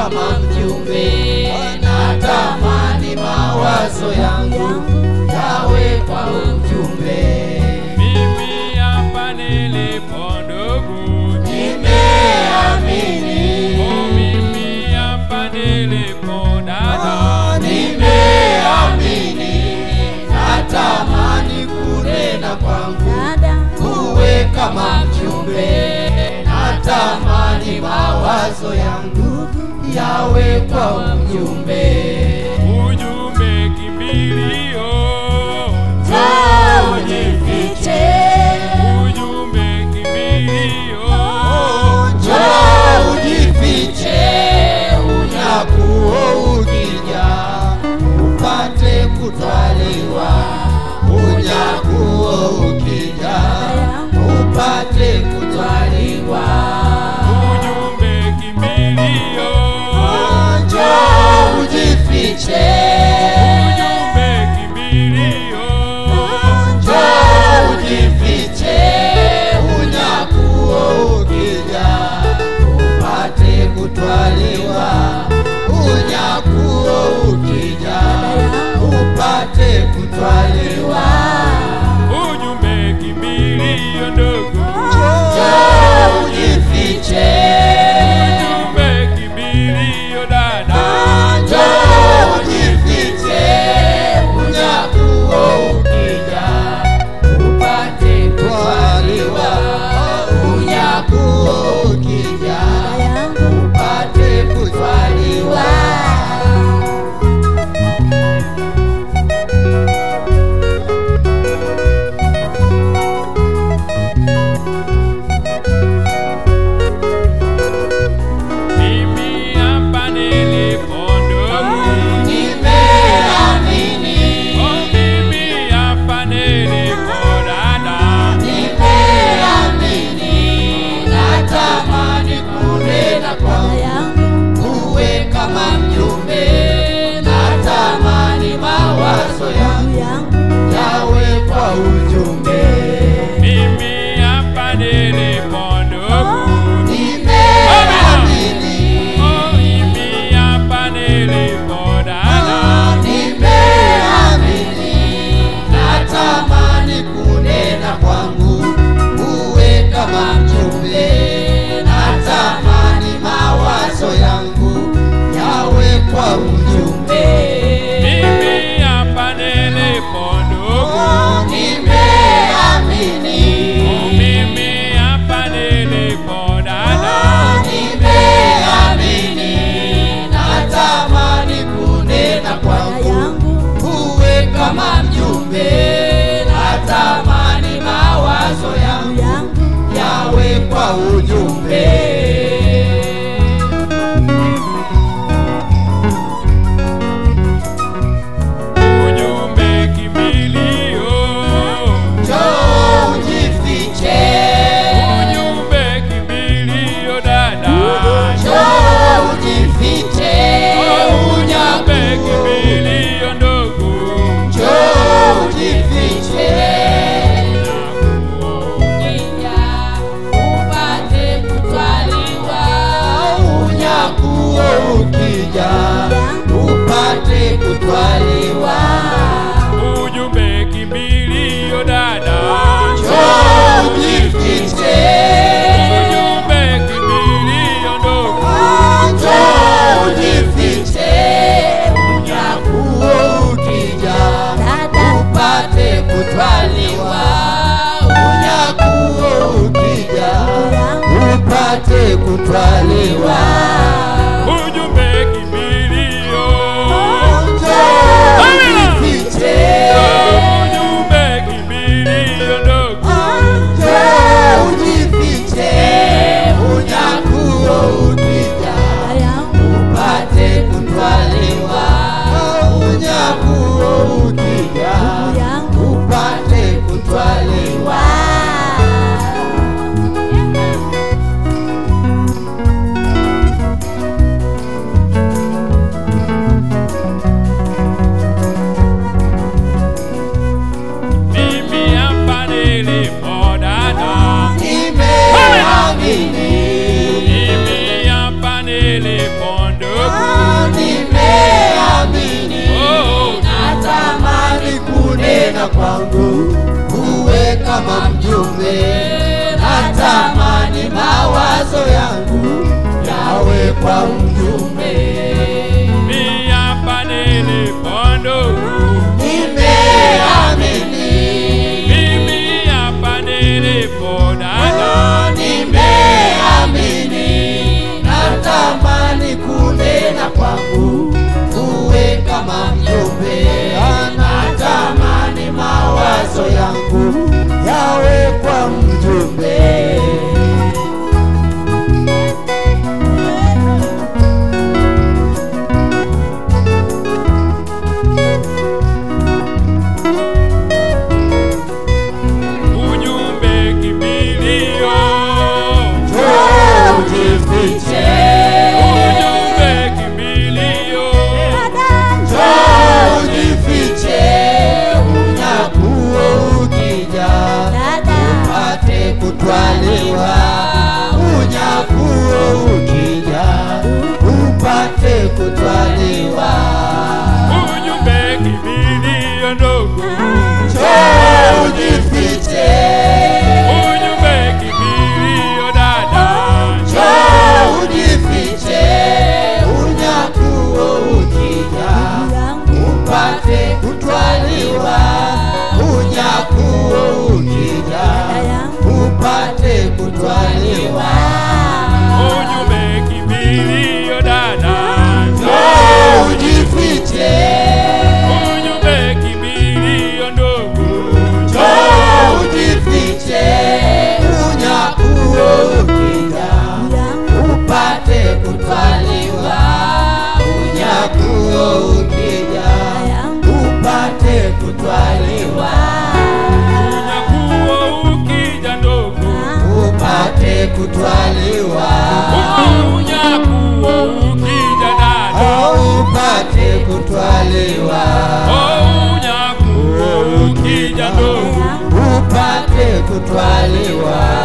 kama mjumbe, natamani mawazo yangu yawe kwa ujumbe. Mimi hapa nilipo ndugu, nimeamini. Mimi hapa nilipo dada, nimeamini. Natamani kunena kwangu uwe kama mjumbe, natamani mawazo yangu yawe kwa ujumbe. Ujumbe kimbilio, njoo ujifiche. Ujumbe kimbilio, njoo ujifiche. Unyakuo ukija upate kutwaliwa. Unyakuo ukija upate kutwaliwa. ujumbe kimbilio, njoo ujifiche. ujumbe kimbilio, njoo ujifiche. Unyakuo ukija upate kutwaliwa. Unyakuo ukija upate kutwaliwa. ujumbe kimbilio ndugu, njoo ujifiche. ujumbe kimbilio dada, njoo ujifiche. Unyakuo ukija upate kutwaliwa. Unyakuo ukija upate kutwaliwa. mimi hapa nilipo ndugu, nimeamini. mimi hapa nilipo dada, nimeamini. Natamani kunena kwangu uwe kama mjumbe, natamani mawazo yangu yawe kwa ujumbe. mimi hapa nilipo ndugu, nimeamini. mimi hapa nilipo dada, nimeamini. Natamani kunena kwangu uwe kama mjumbe, natamani mawazo yangu yawe kwa ujumbe. mimi hapa nilipo ndugu, nimeamini. mimi hapa nilipo dada, nimeamini. Natamani kunena kwangu uwe kama mjumbe, natamani mawazo yangu yawe kwa ujumbe. ujumbe kimbilio, njoo ujifiche. ujumbe kimbilio dada, njoo ujifiche. ujumbe kimbilio ndugu, njoo ujifiche. upate kutwaliwa. Unyakuo ukija upate kutwaliwa. ujumbe kimbilio dada, njoo ujifiche. ujumbe kimbilio ndugu, njoo ujifiche. Unyakuo ukija upate kutwaliwa. Unyakuo ukija upate kutwaliwa. ujumbe kimbilio kunena kwangu, uwe kama mjumbe. Natamani mawazo yangu yawe kwa mjumbe. Mimi hapa nilipo ndugu, nimeamini. mimi hapa nilipo dada, nimeamini. Natamani kunena kwangu, uwe kama mjumbe. Natamani mawazo yangu yawe kwa mjumbe. ujumbe kimbilio, Njoo ujifiche. ujumbe kimbilio, Njoo ujifiche. Unyakuo ukija, upate kutwaliwa. Unyakuo ukija, upate kutwaliwa. ujumbe kimbilio ndugu, Njoo ujifiche. ujumbe kimbilio dada, Njoo ujifiche. Unyakuo ukija, upate kutwaliwa. Unyakuo ukija, upate kutwaliwa. ujumbe kimbilio dada, Njoo ujifiche. ujumbe kimbilio ndugu, Njoo ujifiche. Unyakuo ukija, upate kutwaliwa. Unyakuo ukija, upate kutwaliwa. unyakuo ukija ndugu, Upate kutwaliwa. unyakuo ukija dada, Upate kutwaliwa. unyakuo ukija ndugu, Upate kutwaliwa.